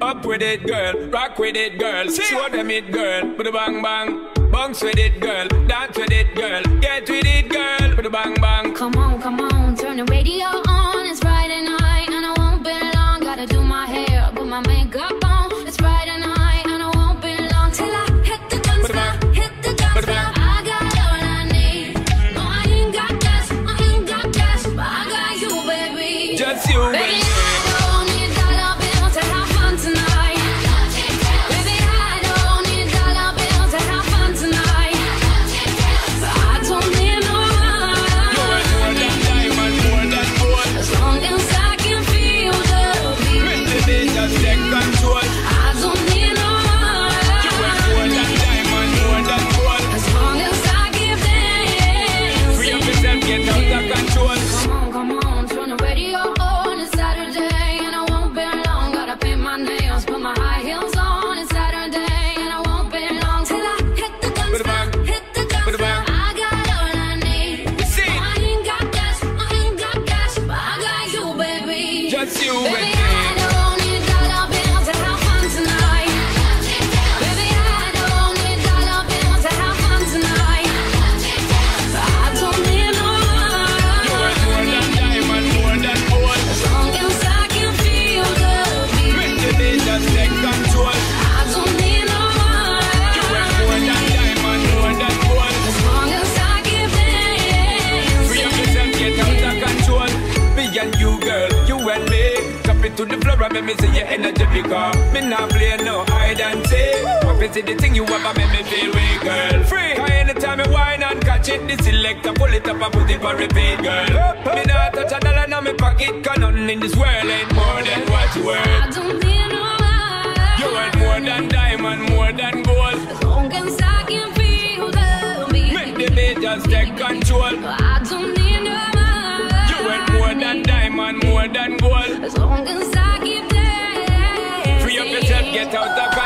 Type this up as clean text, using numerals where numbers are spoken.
Up with it, girl. Rock with it, girl. Show them it, girl. With a bang bang. Bounce with it, girl. Dance with it, girl. Get with it, girl. With a bang bang. Come on, turn the radio on. It's Friday night and I won't be long. Gotta do my hair, put my makeup on. It's Friday night and I won't be long till I hit the dance floor, hit the dance floor. I got all I need. No, I ain't got cash, but I got you, baby. Just you, baby. I don't need dollar bills to have fun tonight. Baby, I don't need dollar bills to have fun tonight. But I don't need no money. You're more than diamond, more than gold. As long as I can feel the beat. Baby, just take control. I don't need no money. You're more than diamond, more than gold. As long as I give dancing. Free up yourself, get out of control. Come on, turn the radio on. It's Saturday and I won't be long. Gotta paint my nails, put my high heels on. It's Saturday and I won't be long till I hit the dance floor, hit the dance floor. I got all I need. See? I ain't got cash, but I got you, baby. Just you, Baby, baby. I don't need dollar bills to have fun tonight. Baby, I don't need dollar bills to have fun tonight. But I don't need no You're money. more than diamond, more than gold. As long as I can feel the beat. Baby, just take control. I don't need no You're money. more than diamond, more than gold. As long as I give Free up dancing. yourself, get out of control. Me and you, girl, you and me. Tap it to the floor and make me see your energy because me not play no hide and seek. What is it, the thing you have make me feel weak, girl? Free. Cause anytime me whine and catch it, the selector pull it up and put it for repeat, girl. Me not touch a dollar in my pocket, cause nothing in this world ain't more than what you worth. I don't need no money. You worth more than diamond, more than gold. As long as I can feel the beat. Make the beat just take control. I don't need no money. You worth more than diamond, more than gold. As long as I keep dancing. Free up yourself, get out of